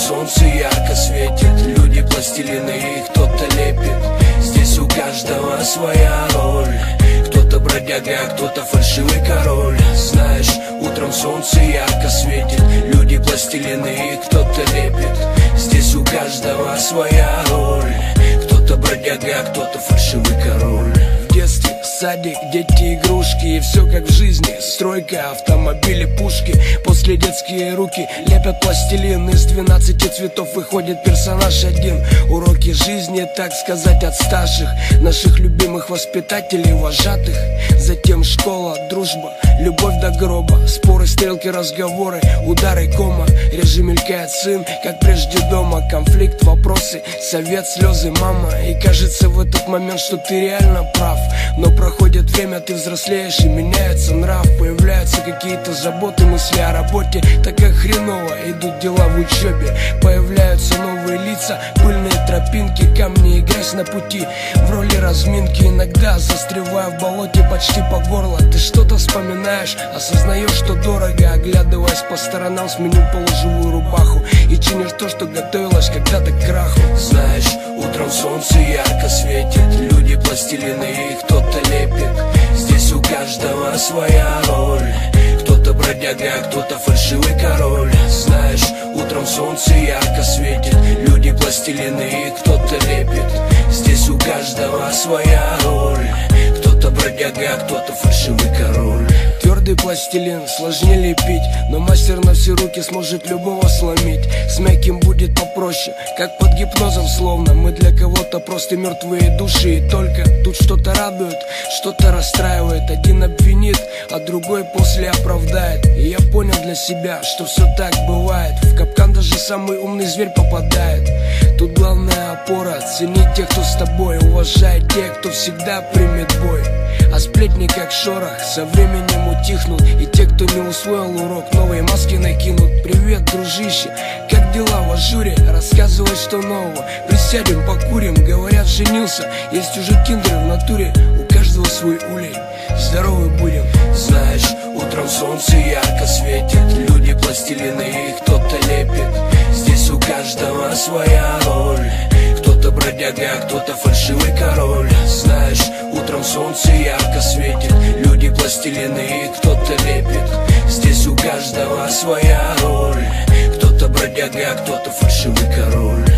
солнце ярко светит, люди пластилины и кто-то лепит. Здесь у каждого своя роль, кто-то бродяга, а кто-то фальшивый король. Знаешь, утром солнце ярко светит, люди пластилины и кто-то лепит. Здесь у каждого своя роль, кто-то бродяга, а кто-то фальшивый король. В детстве садик, дети, игрушки, и все как в жизни. Стройка, автомобили, пушки. После детские руки лепят пластилин. Из 12 цветов выходит персонаж один. Уроки жизни, так сказать, от старших, наших любимых воспитателей, вожатых. Затем школа, дружба, любовь до гроба. Споры, стрелки, разговоры, удары, кома. Реже мелькает сын, как прежде дома. Конфликт, вопросы, совет, слезы, мама. И кажется в этот момент, что ты реально прав. Но проходит время, ты взрослеешь и меняется нрав. Появляются какие-то заботы, мысли о работе. Так как хреново идут дела в учебе. Появляются новые лица, пыльные тропинки, камни и грязь на пути. В роли разминки иногда застревая в болоте почти по горло. Ты что-то вспоминаешь, осознаешь, что дорого. Оглядываясь по сторонам, сменил полуживую рубаху и чинишь то, что готовилось когда-то к краху. Знаешь, утром солнце ярко светит, люди пластилины и кто-то лепит. Здесь у каждого своя роль, кто-то бродяга, а кто-то фальшивый король. Знаешь, утром солнце ярко светит, люди пластилины и кто-то лепит. Здесь у каждого своя роль, кто-то бродяга, а кто-то фальшивый король. Твердый пластилин сложнее лепить, но мастер на все руки сможет любого сломить. С мягким будет попроще, как под гипнозом словно. Мы для кого-то просто мертвые души, и только тут что-то радует, что-то расстраивает. Один обвинит, а другой после оправдает. И я понял для себя, что все так бывает. В капкан даже самый умный зверь попадает. Тут главная опора, ценить тех, кто с тобой, уважай тех, кто всегда примет бой. А сплетни как шорох со временем утихнут, и те, кто не усвоил урок, новые маски накинут. Привет, дружище, как дела в ажуре? Рассказывай, что нового. Присядем, покурим, говорят, женился. Есть уже киндеры в натуре, у каждого свой улей. Здоровы будем. Знаешь, утром солнце ярко светит, люди пластилины и кто-то лепит. Здесь у каждого своя роль, кто-то бродяга, а кто-то фальшивый король. Знаешь, утром солнце ярко светит, люди пластилины и кто-то лепит. Здесь у каждого своя роль, кто-то бродяга, а кто-то фальшивый король.